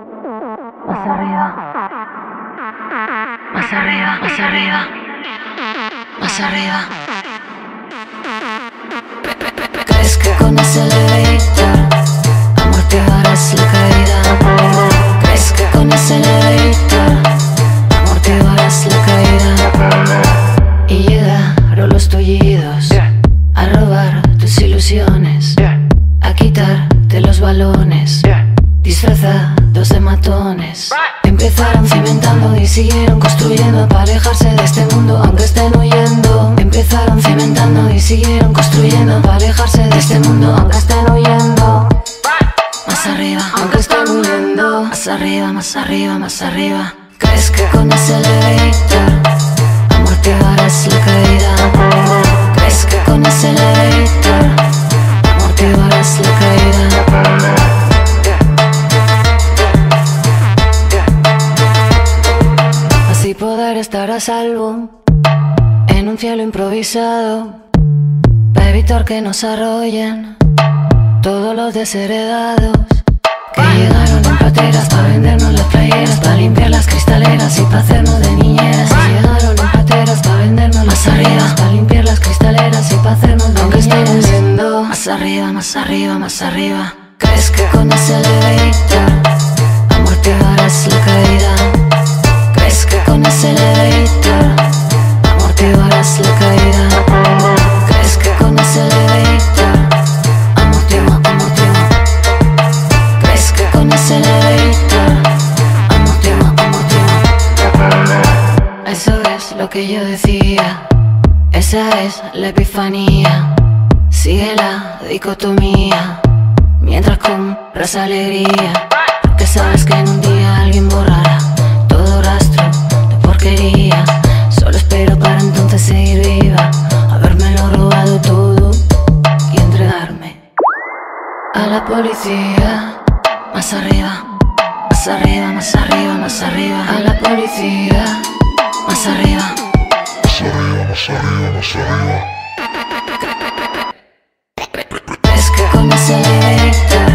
Más arriba, más arriba, más arriba, más arriba. ¿Crees que con ese elevator amortiguarás la caída? ¿Crees que con ese elevator amortiguarás la caída? Y llegaron los tullidos a robar tus ilusiones, a quitarte los balones disfrazados de matones. Empezaron cimentando y siguieron construyendo para alejarse de este mundo aunque estén huyendo. Empezaron cimentando y siguieron construyendo para alejarse de este mundo aunque estén huyendo. Más arriba, aunque estén huyendo. Más arriba, más arriba, más arriba. ¿Crees que con ese elevator amortiguarás la caída? ¿Crees que con ese elevator amortiguarás la caída? Así poder estar a salvo en un cielo improvisado, para evitar que nos arrollen todos los desheredados que llegaron en pateras para vendernos las playeras, para limpiar las cristaleras y para hacernos de niñeras. Y llegaron en pateras para vendernos las arriba, para limpiar las cristaleras y para hacernos de niñeras. Más arriba, más arriba, más arriba. ¿Crees que con ese elevator amortiguarás la caída? ¿Crees que con ese elevator amortiguarás la caída? ¿Crees que con ese elevator amortigua? ¿Crees que con ese elevator amortigua? Eso es lo que yo decía, esa es la epifanía. Sigue la dicotomía mientras compras alegría, porque sabes que en un día alguien borrará todo rastro de porquería. Solo espero para entonces seguir viva, habérmelo robado todo y entregarme a la policía. Más arriba, más arriba, más arriba, más arriba. A la policía. Más arriba, más arriba, más arriba, más arriba. ¿Crees que con ese elevator